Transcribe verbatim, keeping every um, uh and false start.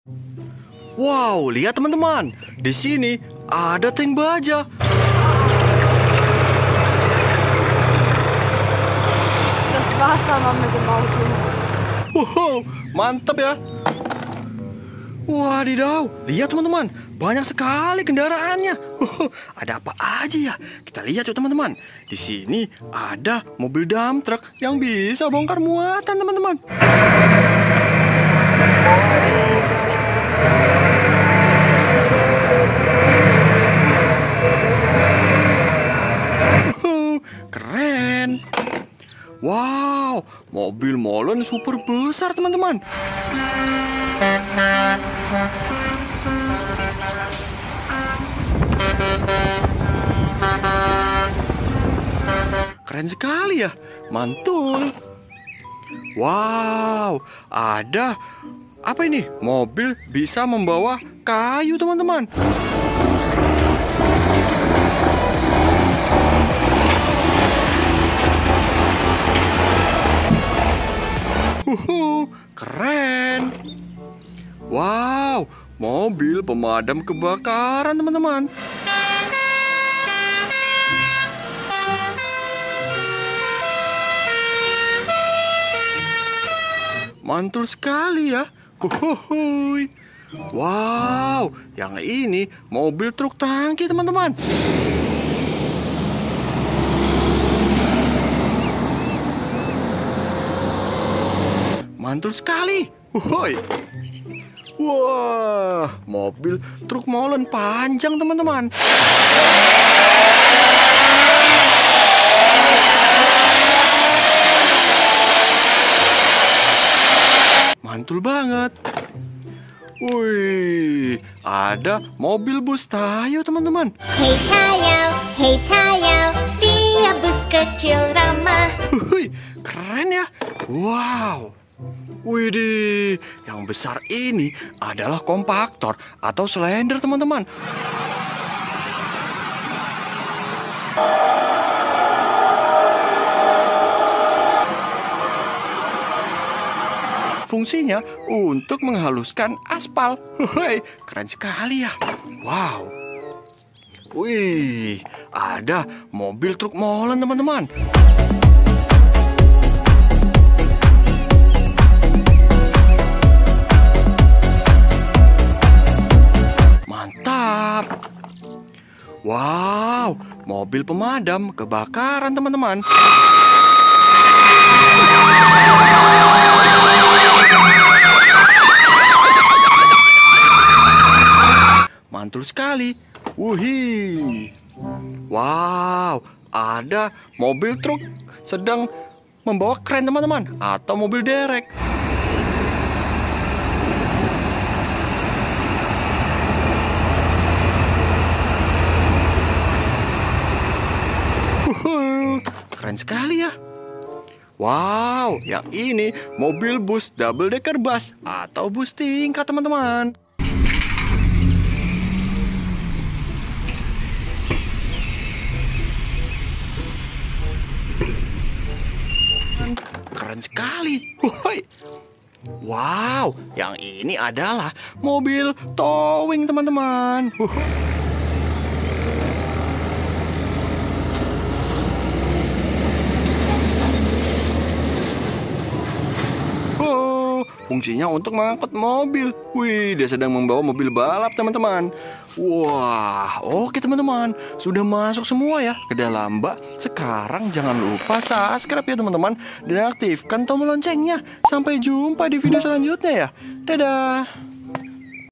Wow, lihat teman-teman. Di sini ada tank baja. Das Wasser war mit dem Auto. Wow, mantap ya. Wadidaw, lihat teman-teman, banyak sekali kendaraannya. Wow, ada apa aja ya? Kita lihat yuk teman-teman. Di sini ada mobil dump truck yang bisa bongkar muatan teman-teman. Wow, keren. Wow, mobil molen super besar teman-teman. Keren sekali ya, mantul. Wow, ada apa ini? Mobil bisa membawa kayu teman-teman. Uhuh, keren. Wow, mobil pemadam kebakaran teman-teman. Mantul sekali ya. Uhuh. Wow, yang ini mobil truk tangki teman-teman. Mantul sekali. Woi. Wah, mobil truk molen panjang teman-teman. Mantul banget. Wih, ada mobil bus Tayo teman-teman. Hei Tayo, hei Tayo, dia bus kecil ramah. Wih, keren ya. Wow. Widih, yang besar ini adalah kompaktor atau slender teman-teman. Fungsinya untuk menghaluskan aspal. Hei, keren sekali ya. Wow. Wih, ada mobil truk molen teman-teman. Mantap. Wow, mobil pemadam kebakaran teman-teman. Mantul sekali. Wuhi. Wow, ada mobil truk sedang membawa kren teman-teman, atau mobil derek. Uhuh, keren sekali ya. Wow, yang ini mobil bus double decker bus atau bus tingkat teman-teman. Keren sekali. Woi. Wow, yang ini adalah mobil towing teman-teman. Oh, fungsinya untuk mengangkut mobil. Wih, dia sedang membawa mobil balap teman-teman. Wah, oke teman-teman, sudah masuk semua ya ke dalam bak. Sekarang jangan lupa subscribe ya teman-teman, dan aktifkan tombol loncengnya. Sampai jumpa di video selanjutnya ya. Dadah.